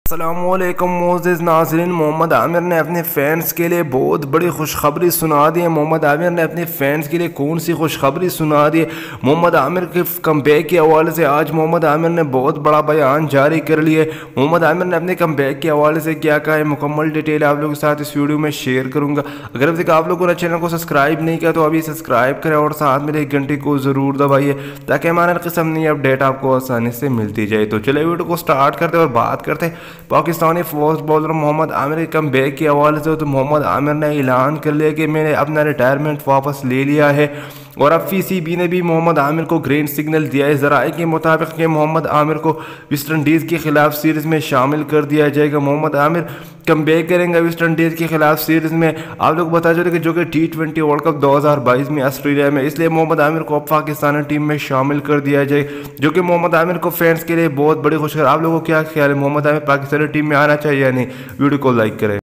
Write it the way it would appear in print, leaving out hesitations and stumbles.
अस्सलामुअलैकुम मोअज़्ज़िज़ नाज़रीन। मोहम्मद आमिर ने अपने फ़ैन्स के लिए बहुत बड़ी खुशखबरी सुना दी है। मोहम्मद आमिर ने अपने फ़ैन्स के लिए कौन सी खुशखबरी सुना दी है? मोहम्मद आमिर के कमबैक के हवाले से आज मोहम्मद आमिर ने बहुत बड़ा बयान जारी कर लिया है। मोहम्मद आमिर ने अपने कमबैक के हवाले से क्या कहा है, मुकम्मल डिटेल आप लोगों के साथ इस वीडियो में शेयर करूँगा। अगर अभी तक आप लोगों ने चैनल को सब्सक्राइब नहीं किया तो अभी सब्सक्राइब करें और साथ में एक घंटे को ज़रूर दबाइए ताकि हमारे किस्म नई अपडेट आपको आसानी से मिलती जाए। तो चलिए वीडियो को स्टार्ट करते और बात करते हैं पाकिस्तानी फास्ट बॉलर मोहम्मद आमिर के कम बैक के हवाले से। तो मोहम्मद आमिर ने ऐलान कर लिया कि मैंने अपना रिटायरमेंट वापस ले लिया है और अब पीसीबी ने भी मोहम्मद आमिर को ग्रीन सिग्नल दिया है ज़राए के मुताबिक कि मोहम्मद आमिर को वेस्ट इंडीज़ के खिलाफ सीरीज़ में शामिल कर दिया जाएगा। मोहम्मद आमिर कम बैक करेंगे वेस्ट इंडीज़ के खिलाफ सीरीज़ में। आप लोग बता चले कि जो कि T20 वर्ल्ड कप 2022 में ऑस्ट्रेलिया में, इसलिए मोहम्मद आमिर को अब पाकिस्तानी टीम में शामिल कर दिया जाए, जो कि मोहम्मद आमिर को फैंस के लिए बहुत बड़ी खुशखबरी। आप लोगों को क्या ख्याल है, मोहम्मद आमिर पाकिस्तानी टीम में आना चाहिए या नहीं? वीडियो को लाइक करें।